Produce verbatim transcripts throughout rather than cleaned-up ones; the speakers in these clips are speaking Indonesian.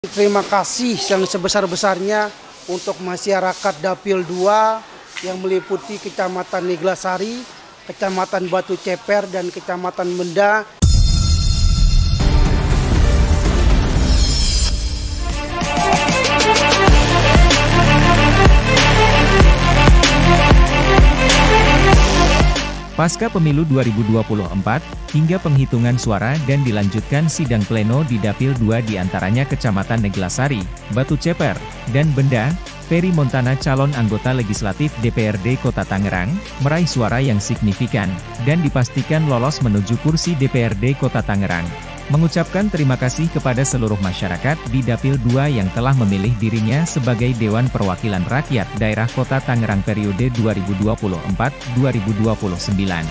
Terima kasih yang sebesar-besarnya untuk masyarakat Dapil dua yang meliputi Kecamatan Neglasari, Kecamatan Batu Ceper, dan Kecamatan Menda. Pasca Pemilu dua ribu dua puluh empat, hingga penghitungan suara dan dilanjutkan sidang pleno di Dapil dua diantaranya Kecamatan Neglasari, Batu Ceper, dan Benda, Ferry Montana calon anggota legislatif D P R D Kota Tangerang, meraih suara yang signifikan, dan dipastikan lolos menuju kursi D P R D Kota Tangerang. Mengucapkan terima kasih kepada seluruh masyarakat di Dapil dua yang telah memilih dirinya sebagai Dewan Perwakilan Rakyat Daerah Kota Tangerang periode dua ribu dua puluh empat sampai dua ribu dua puluh sembilan.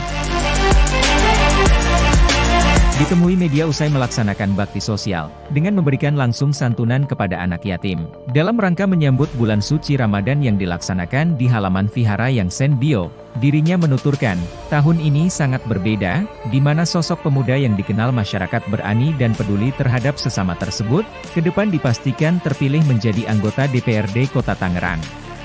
Ditemui media usai melaksanakan bakti sosial, dengan memberikan langsung santunan kepada anak yatim. Dalam rangka menyambut bulan suci Ramadan yang dilaksanakan di halaman Vihara yang Senbio, dirinya menuturkan, tahun ini sangat berbeda, di mana sosok pemuda yang dikenal masyarakat berani dan peduli terhadap sesama tersebut, ke depan dipastikan terpilih menjadi anggota D P R D Kota Tangerang.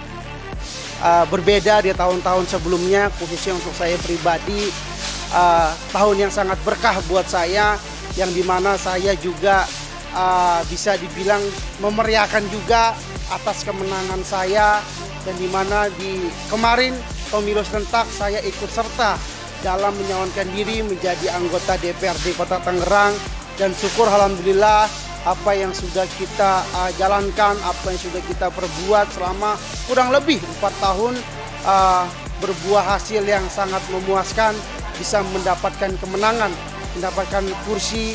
Uh, berbeda di tahun-tahun sebelumnya, khususnya untuk saya pribadi, uh, tahun yang sangat berkah buat saya, yang dimana saya juga uh, bisa dibilang memeriahkan juga atas kemenangan saya, dan dimana di kemarin pemilu serentak saya ikut serta dalam menyalonkan diri menjadi anggota D P R D Kota Tangerang, dan syukur alhamdulillah apa yang sudah kita uh, jalankan, apa yang sudah kita perbuat selama kurang lebih empat tahun uh, berbuah hasil yang sangat memuaskan, bisa mendapatkan kemenangan, mendapatkan kursi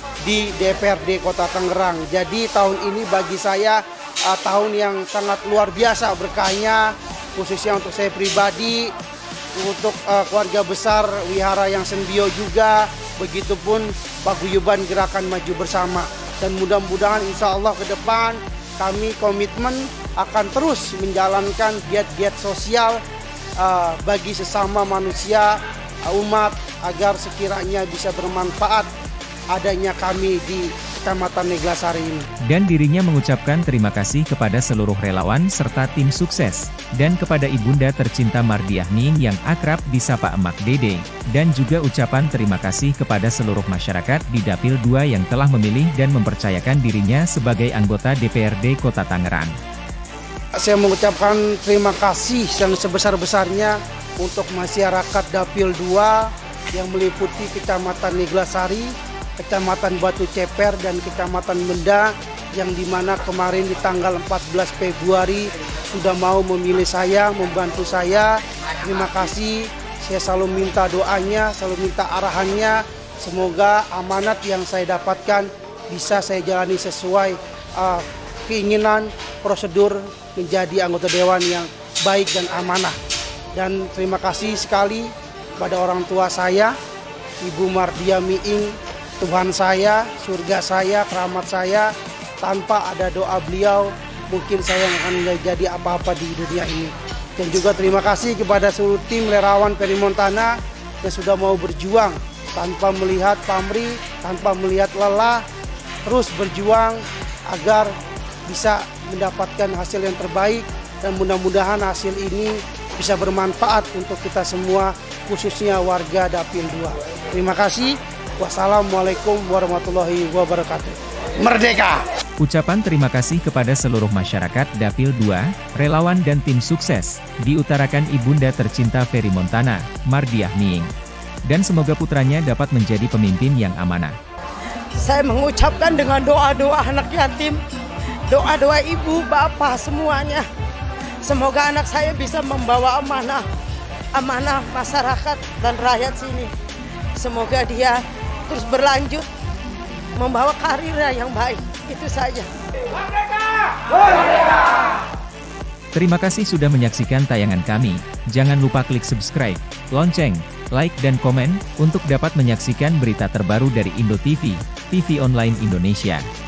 di D P R D Kota Tangerang. Jadi tahun ini bagi saya uh, tahun yang sangat luar biasa berkahnya, khususnya untuk saya pribadi, untuk uh, keluarga besar Wihara yang Senbio juga, begitupun paguyuban Gerakan Maju Bersama. Dan mudah-mudahan insya Allah ke depan kami komitmen akan terus menjalankan giat-giat sosial uh, bagi sesama manusia, uh, umat, agar sekiranya bisa bermanfaat adanya kami di Kecamatan Neglasari ini. Dan dirinya mengucapkan terima kasih kepada seluruh relawan serta tim sukses, dan kepada ibunda tercinta Mardiah Ning yang akrab disapa Emak Dede, dan juga ucapan terima kasih kepada seluruh masyarakat di Dapil dua yang telah memilih dan mempercayakan dirinya sebagai anggota D P R D Kota Tangerang. Saya mengucapkan terima kasih yang sebesar-besarnya untuk masyarakat Dapil dua yang meliputi Kecamatan Neglasari, Kecamatan Batu Ceper, dan Kecamatan Menda, yang dimana kemarin di tanggal empat belas Februari sudah mau memilih saya, membantu saya. Terima kasih, saya selalu minta doanya, selalu minta arahannya. Semoga amanat yang saya dapatkan bisa saya jalani sesuai uh, keinginan, prosedur menjadi anggota dewan yang baik dan amanah. Dan terima kasih sekali pada orang tua saya, Ibu Mardiah Miing, Tuhan saya, surga saya, keramat saya. Tanpa ada doa beliau, mungkin saya akan menjadi apa-apa di dunia ini. Dan juga terima kasih kepada seluruh tim relawan Ferry Montana yang sudah mau berjuang tanpa melihat pamrih, tanpa melihat lelah, terus berjuang agar bisa mendapatkan hasil yang terbaik, dan mudah-mudahan hasil ini bisa bermanfaat untuk kita semua, khususnya warga Dapil dua. Terima kasih. Wassalamualaikum warahmatullahi wabarakatuh. Merdeka! Ucapan terima kasih kepada seluruh masyarakat Dapil dua, relawan dan tim sukses, diutarakan ibunda tercinta Ferry Montana, Mardiah Ning. Dan semoga putranya dapat menjadi pemimpin yang amanah. Saya mengucapkan dengan doa-doa anak yatim, doa-doa ibu, bapak, semuanya. Semoga anak saya bisa membawa amanah, amanah masyarakat dan rakyat sini. Semoga dia terus berlanjut membawa karirnya yang baik. Itu saja. Merdeka! Merdeka! Terima kasih sudah menyaksikan tayangan kami. Jangan lupa klik subscribe, lonceng, like dan komen untuk dapat menyaksikan berita terbaru dari Indo T V, T V Online Indonesia.